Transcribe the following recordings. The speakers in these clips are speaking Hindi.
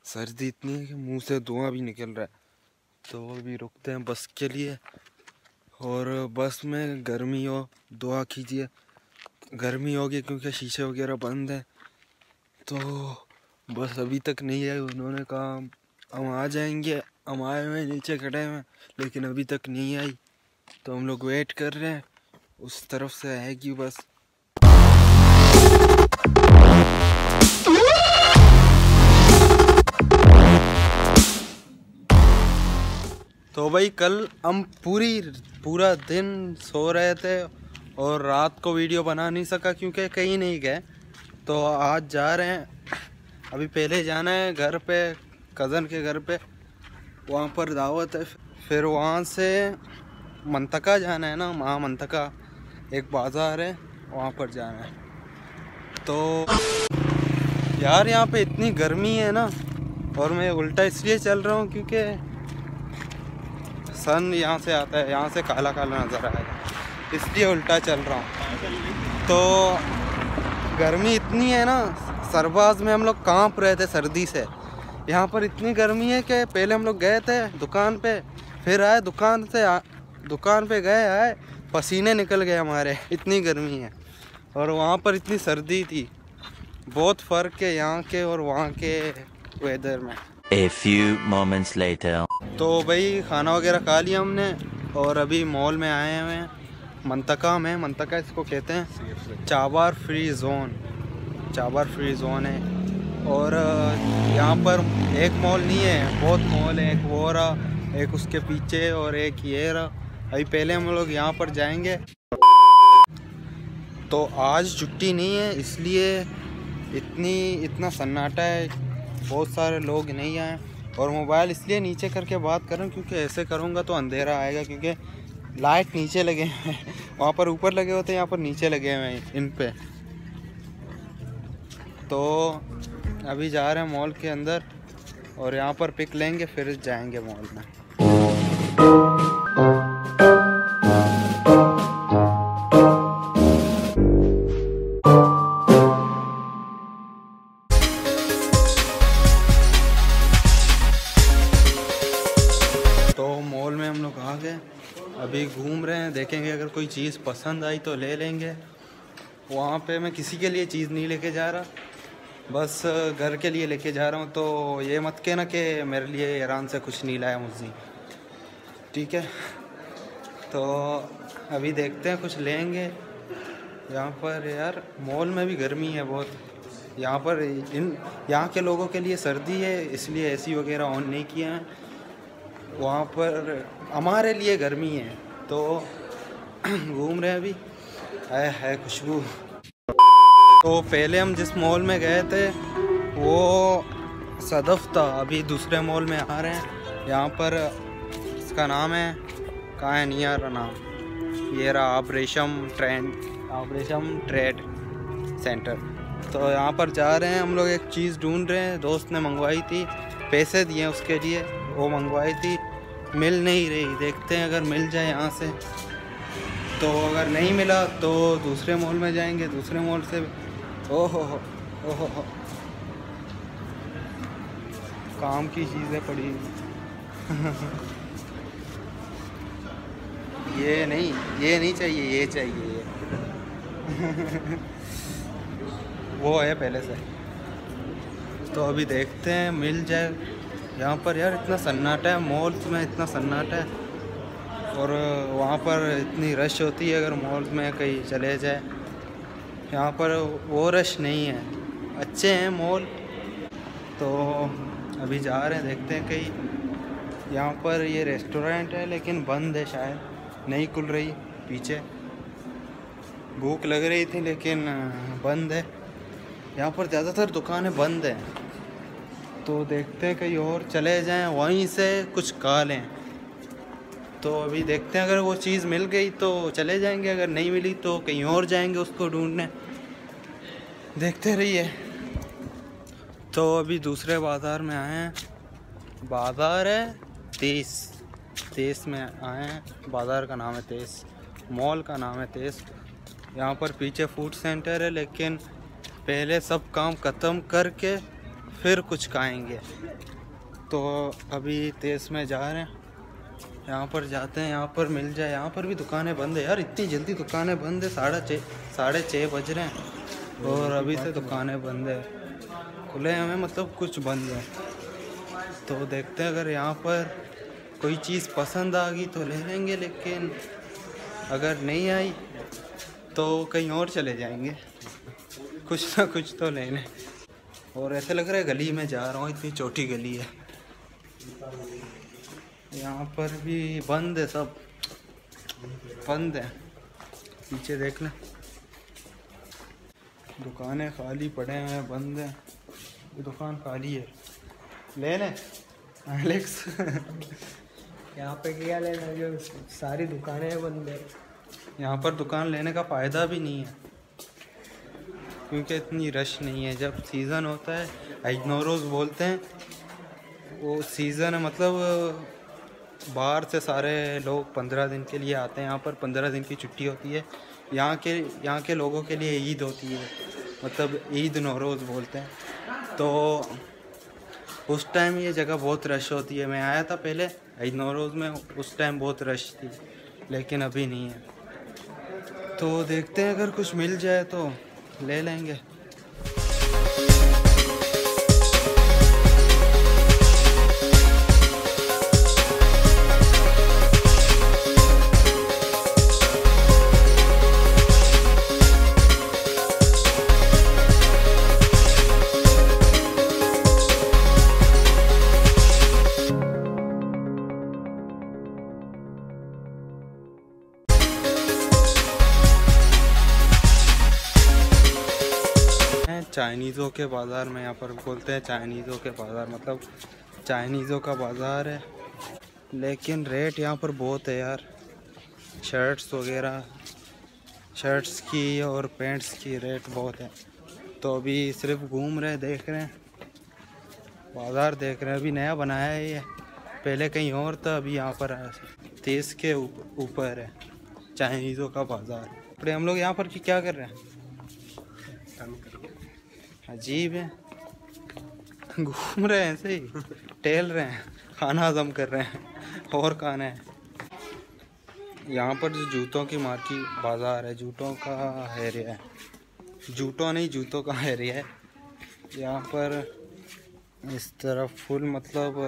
सर्दी इतनी है कि मुंह से धुआं भी निकल रहा है। तो अभी रुकते हैं बस के लिए। और बस में गर्मी हो, दुआ कीजिए गर्मी होगी क्योंकि शीशे वगैरह बंद है। तो बस अभी तक नहीं आई। उन्होंने कहा हम आ जाएंगे, हम आए हुए नीचे खड़े हुए, लेकिन अभी तक नहीं आई। तो हम लोग वेट कर रहे हैं, उस तरफ से आएगी बस। तो भाई कल हम पूरा दिन सो रहे थे और रात को वीडियो बना नहीं सका क्योंकि कहीं नहीं गए। तो आज जा रहे हैं। अभी पहले जाना है घर पे, कज़न के घर पे, वहाँ पर दावत है। फिर वहाँ से मंतका जाना है ना, महा मंतका एक बाज़ार है, वहाँ पर जाना है। तो यार यहाँ पे इतनी गर्मी है ना, और मैं उल्टा इसलिए चल रहा हूँ क्योंकि सन यहाँ से आता है, यहाँ से काला काला नज़र आएगा, इसलिए उल्टा चल रहा हूँ। तो गर्मी इतनी है ना, सरबाज में हम लोग कांप रहे थे सर्दी से। यहाँ पर इतनी गर्मी है कि पहले हम लोग गए थे दुकान पे, फिर आए दुकान पे गए आए, पसीने निकल गए हमारे, इतनी गर्मी है। और वहाँ पर इतनी सर्दी थी। बहुत फ़र्क है यहाँ के और वहाँ के वेदर में। A few moments later. तो भाई खाना वगैरह खा लिया हमने और अभी मॉल में आए हुए हैं, मंतका में। मंतका इसको कहते हैं चाबार फ्री जोन है। और यहाँ पर एक मॉल नहीं है, बहुत मॉल है। एक वो रहा, एक उसके पीछे, और एक ये रहा। अभी पहले हम लोग यहाँ पर जाएंगे। तो आज छुट्टी नहीं है, इसलिए इतना सन्नाटा है, बहुत सारे लोग नहीं आए। और मोबाइल इसलिए नीचे करके बात कर रहा हूँ क्योंकि ऐसे करूँगा तो अंधेरा आएगा, क्योंकि लाइट नीचे लगे हैं। वहाँ पर ऊपर लगे होते हैं, यहाँ पर नीचे लगे हुए हैं इन पे। तो अभी जा रहे हैं मॉल के अंदर और यहाँ पर पिक लेंगे, फिर जाएंगे मॉल में। मॉल में हम लोग आ गए, अभी घूम रहे हैं, देखेंगे अगर कोई चीज़ पसंद आई तो ले लेंगे। वहाँ पे मैं किसी के लिए चीज़ नहीं लेके जा रहा, बस घर के लिए लेके जा रहा हूँ। तो ये मत कहना कि मेरे लिए ईरान से कुछ नहीं लाया मुझे, ठीक है। तो अभी देखते हैं कुछ लेंगे। यहाँ पर यार मॉल में भी गर्मी है बहुत। यहाँ पर यहाँ के लोगों के लिए सर्दी है, इसलिए एसी वगैरह ऑन नहीं किया है। वहाँ पर हमारे लिए गर्मी है, तो घूम रहे हैं अभी। है खुशबू। तो पहले हम जिस मॉल में गए थे वो सदफ था, अभी दूसरे मॉल में आ रहे हैं। यहाँ पर इसका नाम है, कहाँ है नहीं आ रहा नाम, ये रहा ऑपरेशन ट्रेड सेंटर। तो यहाँ पर जा रहे हैं हम लोग, एक चीज़ ढूंढ रहे हैं। दोस्त ने मंगवाई थी, पैसे दिए उसके लिए, वो मंगवाई थी, मिल नहीं रही। देखते हैं अगर मिल जाए यहाँ से, तो अगर नहीं मिला तो दूसरे मॉल में जाएंगे, दूसरे मॉल से। ओहो काम की चीज़ें पड़ी। ये नहीं चाहिए, ये चाहिए। वो है पहले से। तो अभी देखते हैं मिल जाए। यहाँ पर यार इतना सन्नाटा है, मॉल में इतना सन्नाटा है, और वहाँ पर इतनी रश होती है अगर मॉल में कहीं चले जाए। यहाँ पर वो रश नहीं है, अच्छे हैं मॉल। तो अभी जा रहे हैं, देखते हैं कहीं। यहाँ पर ये रेस्टोरेंट है लेकिन बंद है, शायद नहीं खुल रही। पीछे भूख लग रही थी लेकिन बंद है। यहाँ पर ज़्यादातर दुकानें बंद हैं, तो देखते हैं कहीं और चले जाएं, वहीं से कुछ खा लें। तो अभी देखते हैं, अगर वो चीज़ मिल गई तो चले जाएंगे, अगर नहीं मिली तो कहीं और जाएंगे उसको ढूंढने। देखते रहिए। तो अभी दूसरे बाज़ार में आए हैं, बाज़ार है तेस में आए हैं। बाज़ार का नाम है तेस, मॉल का नाम है तेस। यहाँ पर पीछे फूड सेंटर है, लेकिन पहले सब काम ख़त्म करके फिर कुछ खाएंगे। तो अभी तेज़ में जा रहे हैं, यहाँ पर जाते हैं, यहाँ पर मिल जाए। यहाँ पर भी दुकानें बंद है यार, इतनी जल्दी दुकानें बंद है। 6:30 बज रहे हैं और अभी से दुकानें बंद है। खुले हमें मतलब कुछ बंद है। तो देखते हैं, अगर यहाँ पर कोई चीज़ पसंद आ गई तो ले लेंगे, लेकिन अगर नहीं आई तो कहीं और चले जाएंगे, कुछ ना कुछ तो लेने। और ऐसे लग रहा है गली में जा रहा हूँ, इतनी छोटी गली है। यहाँ पर भी बंद है, सब बंद है। पीछे देख लें, दुकानें खाली पड़े हैं, बंद है। ये दुकान खाली है, ले लें एलेक्स। यहाँ पे क्या लेना, जो सारी दुकानें बंद है। यहाँ पर दुकान लेने का फ़ायदा भी नहीं है, क्योंकि इतनी रश नहीं है। जब सीज़न होता है, ईद नौरोज़ बोलते हैं, वो सीज़न है, मतलब बाहर से सारे लोग 15 दिन के लिए आते हैं। यहाँ पर 15 दिन की छुट्टी होती है। यहाँ के लोगों के लिए ईद होती है, मतलब ईद नौरोज़ बोलते हैं। तो उस टाइम ये जगह बहुत रश होती है। मैं आया था पहले ईद नौरोज़ में, उस टाइम बहुत रश थी, लेकिन अभी नहीं है। तो देखते हैं, अगर कुछ मिल जाए तो ले लेंगे। चाइनीज़ों के बाज़ार में, यहाँ पर बोलते हैं चाइनीज़ों के बाज़ार, मतलब चाइनीज़ों का बाज़ार है। लेकिन रेट यहाँ पर बहुत है यार, शर्ट्स वगैरह, शर्ट्स की और पैंट्स की रेट बहुत है। तो अभी सिर्फ घूम रहे, देख रहे हैं, बाज़ार देख रहे हैं। अभी नया बनाया है ये, पहले कहीं और था, अभी यहाँ पर तेज़ के ऊपर है चाइनीज़ों का बाज़ार। अपने हम लोग यहाँ पर क्या कर रहे हैं, अजीब है, घूम रहे हैं, ऐसे ही टहल रहे हैं, खाना हजम कर रहे हैं, और खाना है। यहाँ पर जो जूतों की मार्केट बाज़ार है, जूतों का एरिया है, जूतों नहीं जूतों का एरिया है। यहाँ पर इस तरफ फुल मतलब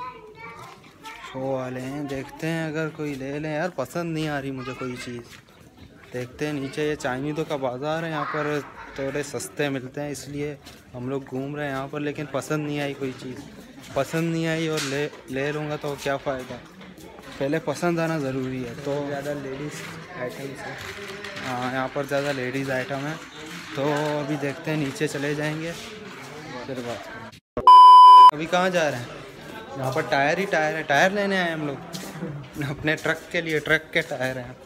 शो वाले हैं। देखते हैं, अगर कोई ले लें यार, पसंद नहीं आ रही मुझे कोई चीज़। देखते हैं नीचे, ये चाइनीज़ों का बाज़ार है, यहाँ पर थोड़े सस्ते मिलते हैं, इसलिए हम लोग घूम रहे हैं यहाँ पर। लेकिन पसंद नहीं आई कोई चीज़, पसंद नहीं आई और ले लूँगा तो क्या फ़ायदा। पहले पसंद आना ज़रूरी है। तो ज़्यादा लेडीज़ आइटम्स है। हाँ, यहाँ पर ज़्यादा लेडीज़ आइटम है। तो अभी देखते हैं, नीचे चले जाएंगे, फिर बात करेंगे। अभी कहाँ जा रहे हैं, यहाँ पर टायर ही टायर है, टायर लेने आए हम लोग अपने ट्रक के लिए। ट्रक के टायर हैं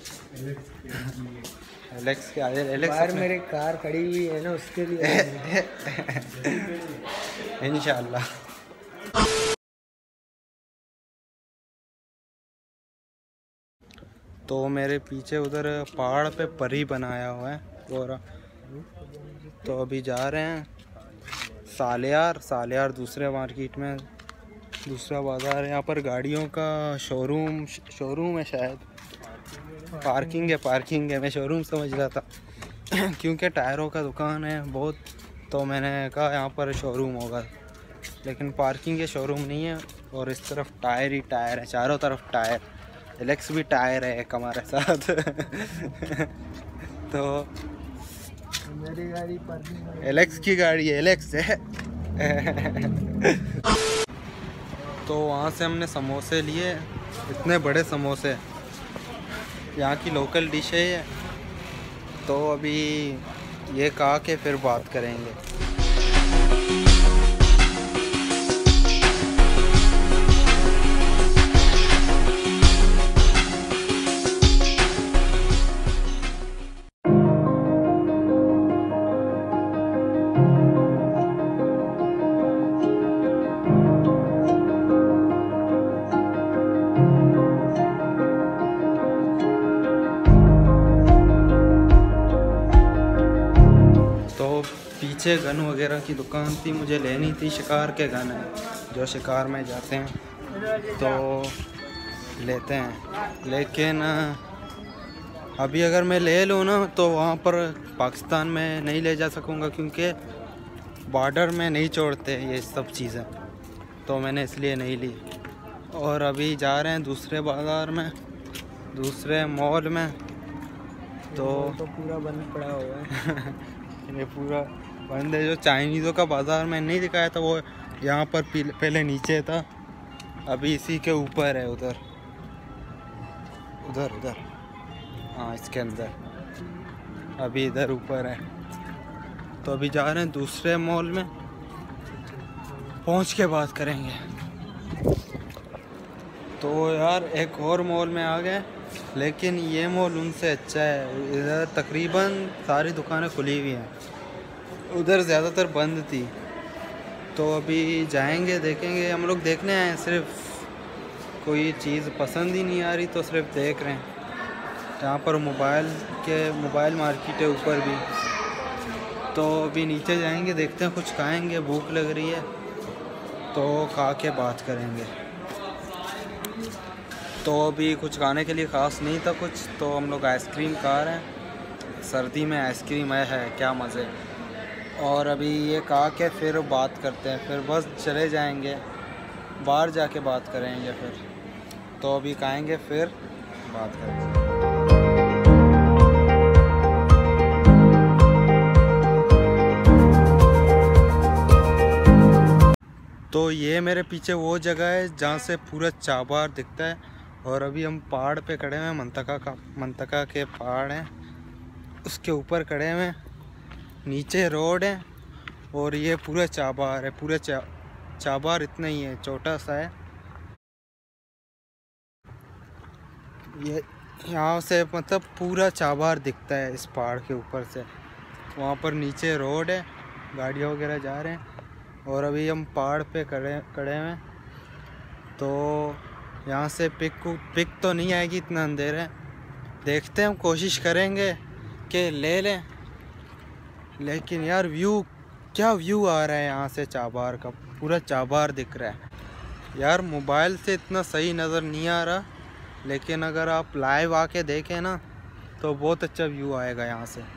एलेक्स के। बाहर मेरी कार खड़ी हुई है ना, उसके लिए इंशाल्लाह। तो मेरे पीछे उधर पहाड़ पे परी बनाया हुआ है पूरा। तो अभी जा रहे हैं सालियार दूसरे मार्केट में, दूसरा बाज़ार है। यहाँ पर गाड़ियों का शोरूम है शायद, पार्किंग है। मैं शोरूम समझ रहा था क्योंकि टायरों का दुकान है बहुत, तो मैंने कहा यहाँ पर शोरूम होगा, लेकिन पार्किंग है, शोरूम नहीं है। और इस तरफ टायर ही टायर है, चारों तरफ टायर। एलेक्स भी टायर है एक हमारे साथ तो मेरी गाड़ी पार्किंग, एलेक्स की गाड़ी है, एलेक्स है तो वहाँ से हमने समोसे लिए, इतने बड़े समोसे, यहाँ की लोकल डिश है ये। तो अभी ये खा के फिर बात करेंगे। पीछे गन वगैरह की दुकान थी, मुझे लेनी थी। शिकार के गन है जो शिकार में जाते हैं तो लेते हैं, लेकिन अभी अगर मैं ले लूँ ना तो वहाँ पर पाकिस्तान में नहीं ले जा सकूँगा, क्योंकि बॉर्डर में नहीं छोड़ते ये सब चीज़ें, तो मैंने इसलिए नहीं ली। और अभी जा रहे हैं दूसरे बाज़ार में, दूसरे मॉल में। तो पूरा बंद पड़ा हुआ है ये पूरा बंद है। जो चाइनीज़ों का बाज़ार में नहीं दिखाया था वो यहाँ पर पहले नीचे था, अभी इसी के ऊपर है, उधर उधर उधर, हाँ इसके अंदर, अभी इधर ऊपर है। तो अभी जा रहे हैं दूसरे मॉल में, पहुँच के बात करेंगे। तो यार एक और मॉल में आ गए, लेकिन ये मॉल उनसे अच्छा है। इधर तकरीबन सारी दुकानें खुली हुई हैं, उधर ज़्यादातर बंद थी। तो अभी जाएंगे, देखेंगे। हम लोग देखने आए हैं, सिर्फ कोई चीज़ पसंद ही नहीं आ रही तो सिर्फ देख रहे हैं। यहाँ पर मोबाइल मार्केट है ऊपर भी। तो अभी नीचे जाएंगे, देखते हैं, कुछ खाएंगे, भूख लग रही है तो खा के बात करेंगे। तो अभी कुछ खाने के लिए ख़ास नहीं था कुछ, तो हम लोग आइसक्रीम खा रहे हैं। सर्दी में आइसक्रीम है क्या मज़े। और अभी ये खा के फिर बात करते हैं, फिर बस चले जाएंगे, बाहर जाके बात करेंगे फिर। तो अभी खाएंगे फिर बात करेंगे। तो ये मेरे पीछे वो जगह है जहाँ से पूरा चाबार दिखता है। और अभी हम पहाड़ पे खड़े हुए हैं, मंतका के पहाड़ हैं, उसके ऊपर खड़े हुए हैं। नीचे रोड है और ये पूरा चाबार है। पूरा चाबार इतना ही है, छोटा सा है। ये यहाँ से मतलब पूरा चाबार दिखता है इस पहाड़ के ऊपर से। वहाँ पर नीचे रोड है, गाड़ियाँ वगैरह जा रहे हैं। और अभी हम पहाड़ पे खड़े हुए हैं। तो यहाँ से पिक तो नहीं आएगी, इतना अंधेरा है। देखते हैं, हम कोशिश करेंगे कि ले लें। लेकिन यार क्या व्यू आ रहा है यहाँ से चाबार का, पूरा चाबार दिख रहा है। यार मोबाइल से इतना सही नज़र नहीं आ रहा, लेकिन अगर आप लाइव आके देखें ना तो बहुत अच्छा व्यू आएगा यहाँ से।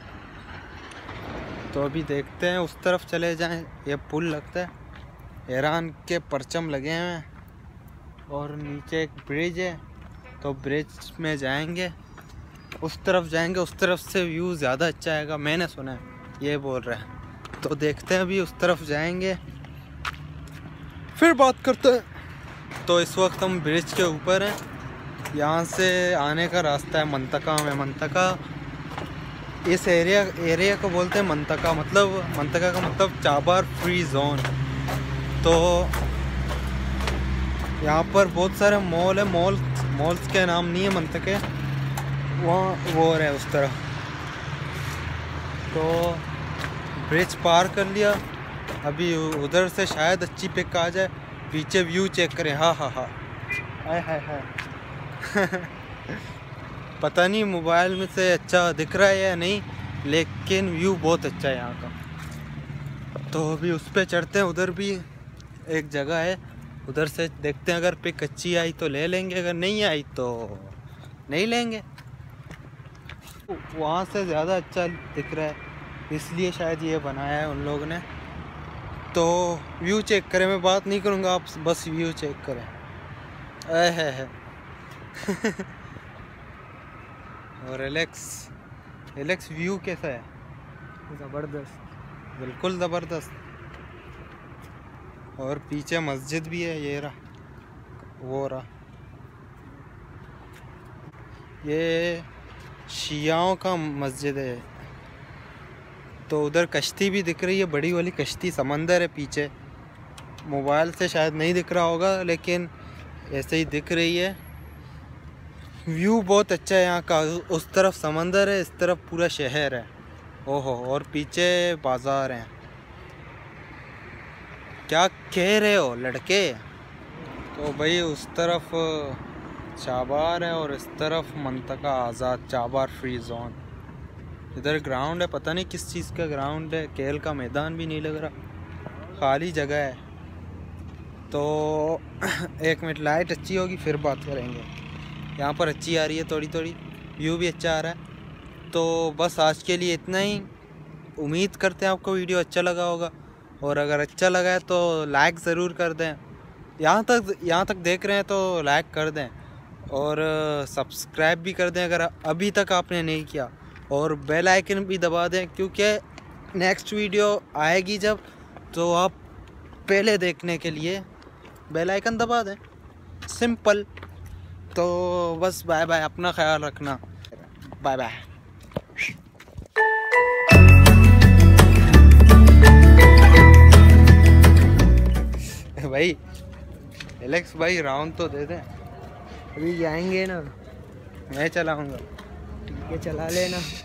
तो अभी देखते हैं, उस तरफ चले जाएं। ये पुल लगता है, ईरान के परचम लगे हैं और नीचे एक ब्रिज है, तो ब्रिज में जाएंगे, उस तरफ जाएंगे। उस तरफ से व्यू ज़्यादा अच्छा आएगा, मैंने सुना है, ये बोल रहे हैं। तो देखते हैं, अभी उस तरफ जाएंगे फिर बात करते हैं। तो इस वक्त हम ब्रिज के ऊपर हैं। यहाँ से आने का रास्ता है मंतका में। मंतका इस एरिया को बोलते हैं मंतका का मतलब चाबार फ्री जोन। तो यहाँ पर बहुत सारे मॉल है, मॉल्स के नाम नहीं है मंतके, वहाँ वो है उस तरह। तो ब्रिज पार कर लिया, अभी उधर से शायद अच्छी पिक आ जाए। पीछे व्यू चेक करें, हाँ हाय हाय पता नहीं मोबाइल में से अच्छा दिख रहा है या नहीं, लेकिन व्यू बहुत अच्छा है यहाँ का। तो अभी उस पर चढ़ते हैं, उधर भी एक जगह है, उधर से देखते हैं। अगर पिक अच्छी आई तो ले लेंगे, अगर नहीं आई तो नहीं लेंगे। वहाँ से ज़्यादा अच्छा दिख रहा है, इसलिए शायद ये बनाया है उन लोगों ने। तो व्यू चेक करें, मैं बात नहीं करूँगा, आप बस व्यू चेक करें। है और एलेक्स व्यू कैसा है? ज़बरदस्त, बिल्कुल ज़बरदस्त। और पीछे मस्जिद भी है, ये रहा, वो रहा। ये शियाओं का मस्जिद है। तो उधर कश्ती भी दिख रही है, बड़ी वाली कश्ती, समंदर है पीछे। मोबाइल से शायद नहीं दिख रहा होगा, लेकिन ऐसे ही दिख रही है। व्यू बहुत अच्छा है यहाँ का। उस तरफ समंदर है, इस तरफ पूरा शहर है। ओहो, और पीछे बाज़ार हैं। क्या कह रहे हो लड़के? तो भाई उस तरफ चाबार है और इस तरफ मंतका आज़ाद, चाबार फ्री जोन। इधर ग्राउंड है, पता नहीं किस चीज़ का ग्राउंड है, खेल का मैदान भी नहीं लग रहा, खाली जगह है। तो 1 मिनट, लाइट अच्छी होगी फिर बात करेंगे। यहाँ पर अच्छी आ रही है, थोड़ी थोड़ी व्यू भी अच्छा आ रहा है। तो बस आज के लिए इतना ही। उम्मीद करते हैं आपको वीडियो अच्छा लगा होगा, और अगर अच्छा लगा है तो लाइक ज़रूर कर दें। यहाँ तक देख रहे हैं तो लाइक कर दें, और सब्सक्राइब भी कर दें अगर अभी तक आपने नहीं किया, और बेल आइकन भी दबा दें, क्योंकि नेक्स्ट वीडियो आएगी जब, तो आप पहले देखने के लिए बेल आइकन दबा दें, सिंपल। तो बस बाय बाय, अपना ख्याल रखना, बाय बाय। भाई एलेक्स भाई राउंड तो दे दें। अभी जाएंगे ना, मैं चलाऊंगा। ठीक है चला लेना।